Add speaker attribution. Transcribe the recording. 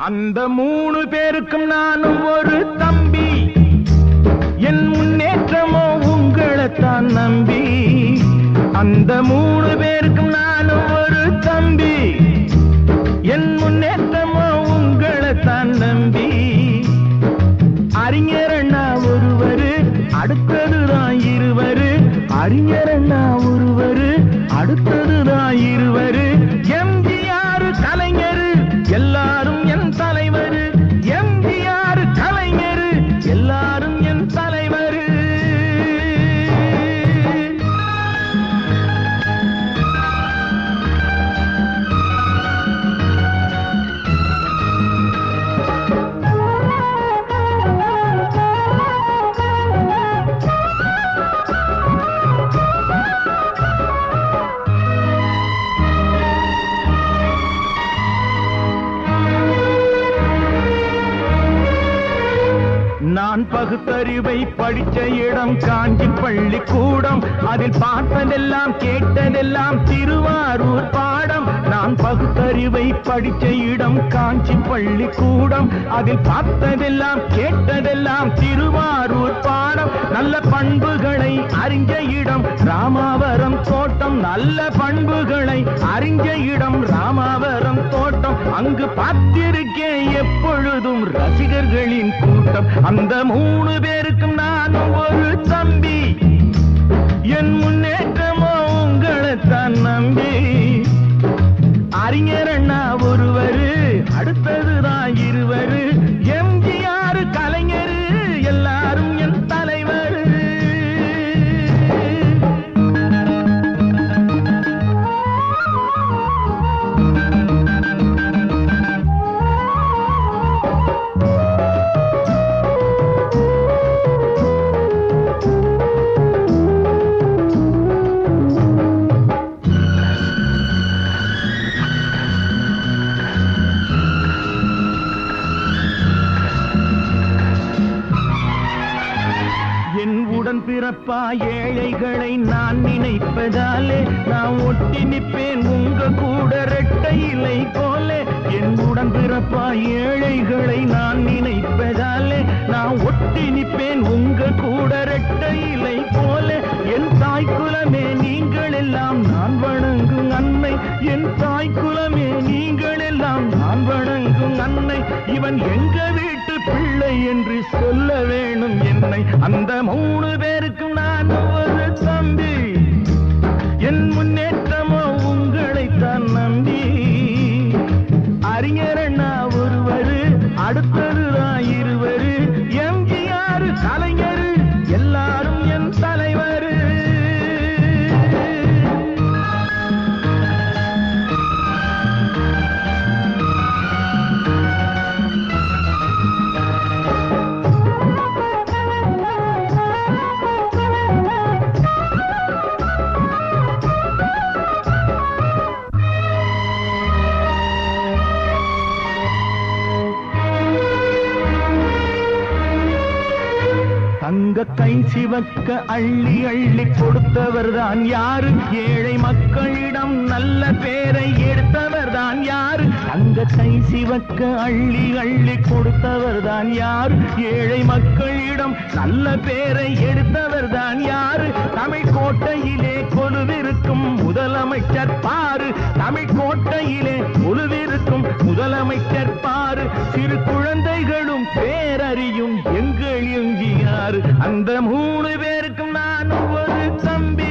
Speaker 1: அந்த 3 பேருக்கும் நானும் ஒரு தம்பி. என் முன்னேற்றமோ உங்களைத்தான் நம்பி. அந்த 3 பேருக்கும் நானும் ஒரு தம்பி. என் முன்னேற்றமோ உங்களைத்தான் நம்பி. அறிஞர் அண்ணா ஒருவரு, அடுத்ததுதான் இருவரு. அறிஞர் அண்ணா ஒருவரு, அடுத்ததுதான் இருவரு. எம்ஜிஆர் கலைஞர் எல்லாரும் என் தலைவர். எம்ஜிஆர் கலைஞர் எல்லாரும் என் தலைவர். நான் பகுத்தறிவை படிச்ச இடம் காஞ்சி பள்ளிக்கூடம். அதில் பார்த்ததெல்லாம் கேட்டதெல்லாம் திருவாரூர் பாடம். நான் பகுத்தறிவை படிச்ச இடம் காஞ்சி பள்ளிக்கூடம். அதில் பார்த்ததெல்லாம் கேட்டதெல்லாம் திருவாரூர் பாடம். நல்ல பண்புகளை அறிஞ்ச இடம் ராமாவரம் தோட்டம். நல்ல பண்புகளை அறிஞ்ச இடம் ராமாவரம் தோட்டம். அங்கு பார்த்திருக்கேன் எப்பொழுதும் ரசிகர்களின் கூட்டம். அந்த 3 பேருக்கும் நானும் ஒரு தம்பி. என் முன்னேற்றமோ உங்களைத்தான் நம்பி. அறிஞர் அண்ணா ஒருவரு, அடுத்ததுதான் இருவரு. எம்ஜிஆர் கலைஞர் எல்லாரும் என் தலைவர். என் உடன் பிறப்பா ஏழைகளை நான் நினைப்பதாலே நான் ஒட்டி நிற்பேன் உங்க கூட ரெட்டை இலை போல. என் உடன் பிறப்பா ஏழைகளை நான் நினைப்பதாலே நான் ஒட்டி நிற்பேன் உங்க கூட ரெட்டை இலை போல. என் தாய் குலமே நீங்கள் எல்லாம் நான் வணங்கும் அன்னை. என் தாய் குலமே நீங்கள் எல்லாம் நான் வணங்கும் அன்னை. இவன் எங்க வீட்டு பிள்ளை என்று சொல்ல வேணும் என்னை. அந்த 3 பேருக்கும் நான் ஒரு தம்பி. என் முன்னேற்றமோ உங்களைத்தான் நம்பி. அறிஞர் அண்ணா ஒருவரு, அடுத்ததுதான் இருவரு. எம்ஜிஆர் கலைஞர் எல்லாரும் என் தலைவர். தங்க கை சிவக்க அள்ளி அள்ளி கொடுத்தவர் தான் யாரு? ஏழை மக்களிடம் நல்ல பேரை எடுத்தவர் தான் யாரு? தங்க கை சிவக்க அள்ளி அள்ளி கொடுத்தவர் தான் யாரு? ஏழை மக்களிடம் நல்ல பேரை எடுத்தவர் தான் யாரு? தமிழ் கோட்டையிலே கொலுவிருக்கும் முதலமைச்சர் பாரு. தமிழ் கோட்டையிலே கொலுவிருக்கும் முதலமைச்சர் பாரு. சிறு குழந்தைகளும் பேரறியும் எங்கள் எம்ஜிஆர். அந்த 3 பேருக்கும் நான் ஒரு தம்பி.